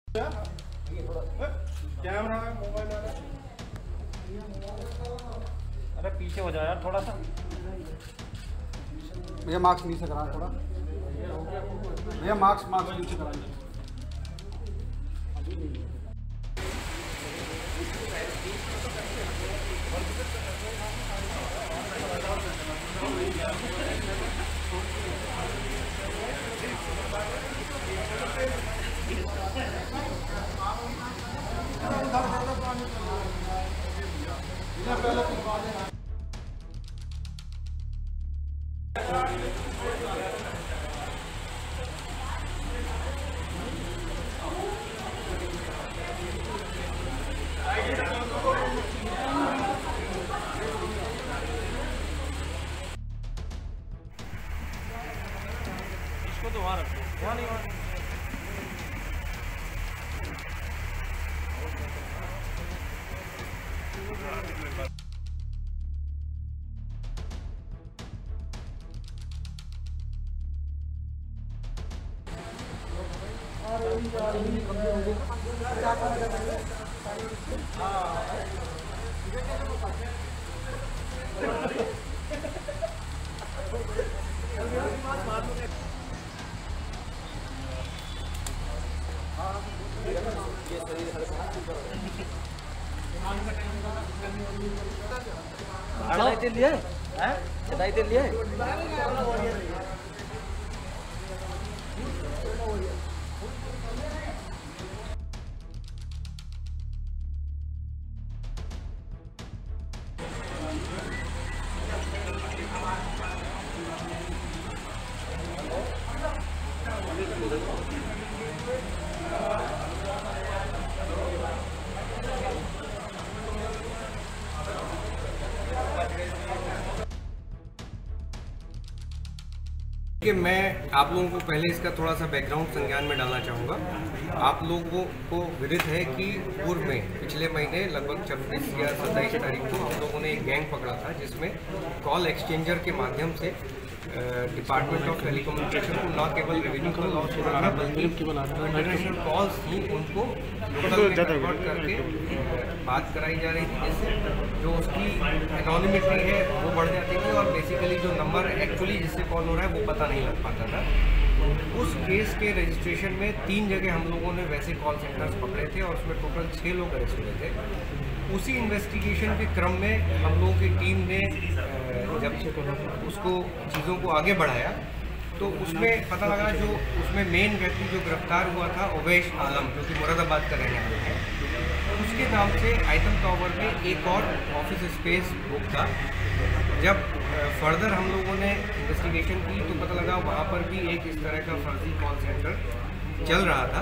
Camera mobile, अरे पीछे हो जाए यार थोड़ा सा। भैया मार्क्स नीचे करा थोड़ा, भैया मार्क्स नीचे कराइए। इसको तो वहाँ रखो, वहाँ नहीं, वहाँ नहीं। चढ़ाई लिए हैं, चढ़ाई लिए कि मैं आप लोगों को पहले इसका थोड़ा सा बैकग्राउंड संज्ञान में डालना चाहूँगा। आप लोगों को विदित है कि पूर्व में पिछले महीने लगभग 26 या 27 तारीख को हम लोगों ने एक गैंग पकड़ा था, जिसमें कॉल एक्सचेंजर के माध्यम से डिपार्टमेंट ऑफ टेलीकम्युनिकेशन को न केवल रेवेन्यू का लॉस हो रहा बल्कि इंटरनेशनल कॉल्स ही उनको लोकल में कन्वर्ट करके बात कराई जा रही थी, जिससे जो उसकी एनोनिमिटी है वो बढ़ जाती थी और बेसिकली जो नंबर एक्चुअली जिससे कॉल हो रहा है वो पता नहीं लग पाता था। उस केस के रजिस्ट्रेशन में 3 जगह हम लोगों ने वैसे कॉल सेंटर्स पकड़े थे और उसमें टोटल 6 लोग अरेस्ट हुए थे। उसी इन्वेस्टिगेशन के क्रम में हम लोगों की टीम ने जब उसको चीज़ों को आगे बढ़ाया तो उसमें पता लगा जो उसमें मेन व्यक्ति जो गिरफ्तार हुआ था उवैश आलम, जो कि मुरादाबाद का रहने वाला है, उसके नाम से आइटम टावर में एक और ऑफिस स्पेस बुक था। जब फर्दर हम लोगों ने इन्वेस्टिगेशन की तो पता लगा वहाँ पर भी एक इस तरह का फर्जी कॉल सेंटर चल रहा था।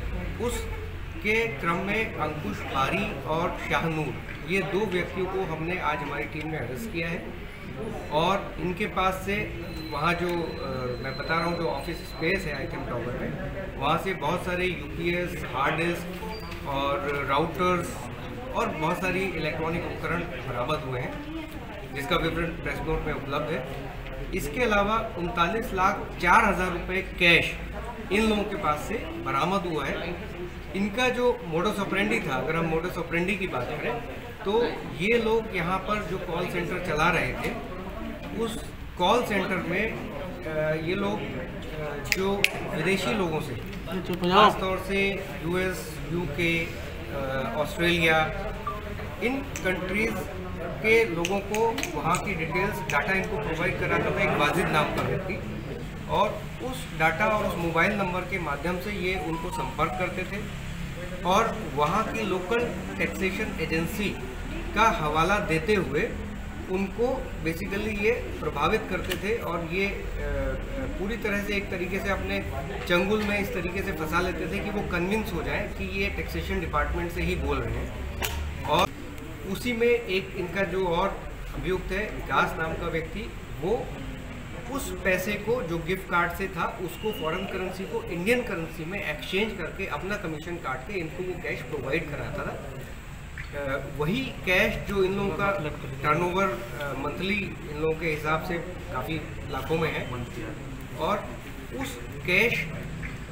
उसके क्रम में अंकुश आरी और शाहनूर, ये 2 व्यक्तियों को हमने आज हमारी टीम ने अरेस्ट किया है और इनके पास से वहाँ जो मैं बता रहा हूँ जो ऑफिस स्पेस है आइटम टावर में, वहाँ से बहुत सारे यूपीएस, हार्ड डिस्क और राउटर्स और बहुत सारी इलेक्ट्रॉनिक उपकरण बरामद हुए हैं, जिसका विवरण प्रेस नोट में उपलब्ध है। इसके अलावा 39,04,000 रुपये कैश इन लोगों के पास से बरामद हुआ है। इनका जो मोडस ऑपरेंडी था, अगर हम मोडस ऑपरेंडी की बात करें तो ये लोग यहाँ पर जो कॉल सेंटर चला रहे थे, उस कॉल सेंटर में ये लोग जो विदेशी लोगों से, खास तौर से यूएस, यूके, ऑस्ट्रेलिया, इन कंट्रीज़ के लोगों को वहाँ की डिटेल्स डाटा इनको प्रोवाइड कराता था एक वाजिद नाम का व्यक्ति, और उस डाटा और उस मोबाइल नंबर के माध्यम से ये उनको संपर्क करते थे और वहाँ की लोकल टैक्सेशन एजेंसी का हवाला देते हुए उनको बेसिकली ये प्रभावित करते थे और ये पूरी तरह से एक तरीके से अपने चंगुल में इस तरीके से फंसा लेते थे कि वो कन्विंस हो जाए कि ये टैक्सेशन डिपार्टमेंट से ही बोल रहे हैं। और उसी में एक इनका जो और अभियुक्त है विकास नाम का व्यक्ति, वो उस पैसे को जो गिफ्ट कार्ड से था उसको फॉरेन करेंसी को इंडियन करेंसी में एक्सचेंज करके अपना कमीशन काट के इनको वो कैश प्रोवाइड कराता था। वही कैश जो इन लोगों का टर्नओवर मंथली इन लोगों के हिसाब से काफ़ी लाखों में है, और उस कैश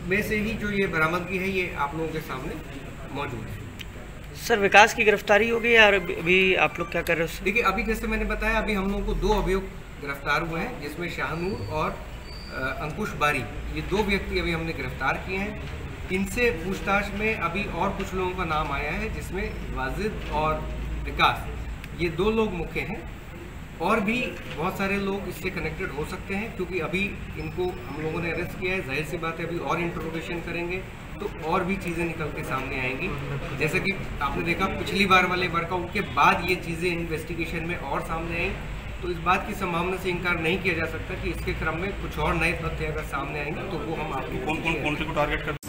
में से ही जो ये बरामदगी है ये आप लोगों के सामने मौजूद है। सर विकास की गिरफ्तारी हो गई और अभी आप लोग क्या कर रहे हो? देखिए अभी जैसे मैंने बताया अभी हम लोगों को 2 अभियुक्त गिरफ्तार हुए हैं, जिसमें शाहनूर और अंकुश बारी, ये 2 व्यक्ति अभी हमने गिरफ्तार किए हैं। इनसे पूछताछ में अभी और कुछ लोगों का नाम आया है, जिसमें वाजिद और विकास, ये 2 लोग मुख्य हैं। और भी बहुत सारे लोग इससे कनेक्टेड हो सकते हैं, क्योंकि अभी इनको हम लोगों ने अरेस्ट किया है। जाहिर सी बात है अभी और इंट्रोगेशन करेंगे तो और भी चीज़ें निकल के सामने आएंगी। जैसा कि आपने देखा पिछली बार वाले वर्कआउट के बाद ये चीज़ें इन्वेस्टिगेशन में और सामने आई, तो इस बात की संभावना से इनकार नहीं किया जा सकता कि इसके क्रम में कुछ और नए तथ्य अगर सामने आएंगे तो वो हम आपको कौन से को टारगेट कर